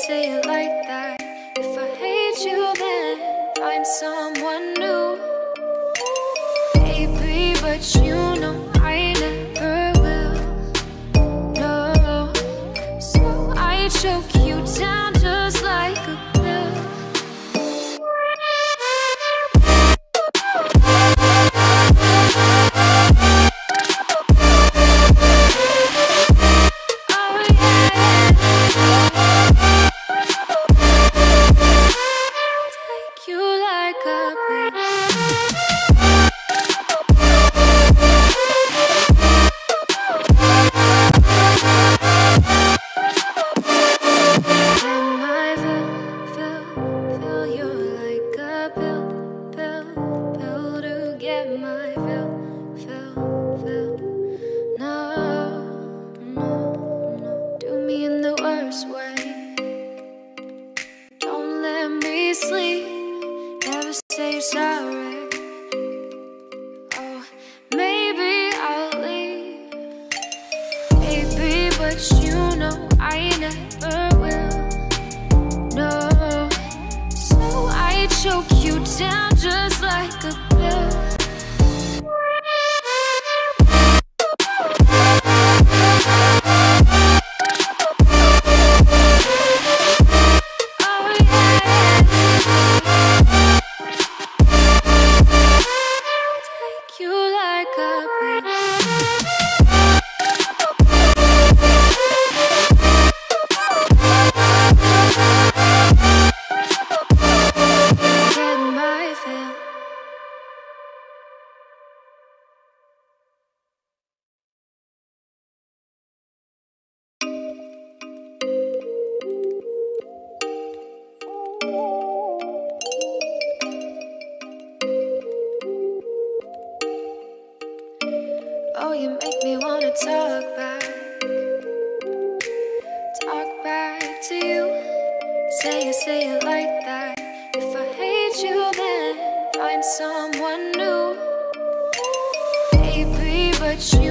say it like that. If I hate you, then find someone new. Baby, but you know I never will. No, so I choke you down just like a pill. Oh, you make me wanna talk back to you. Say it like that. If I hate you, then find someone new. Baby, but you